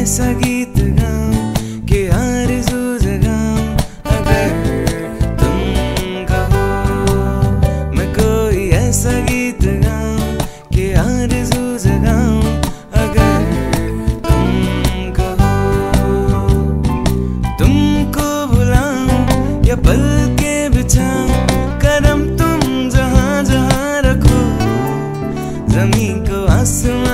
ऐसा गीत गाऊं कि आरज़ू जगाऊं। अगर तुम कहो मैं कोई ऐसा गीत गाऊं कि आरज़ू जगाऊं। अगर तुम कहो तुमको बुलाऊं या पल के बिछाऊं, कदम तुम जहां जहां रखो, ज़मीन को आसमान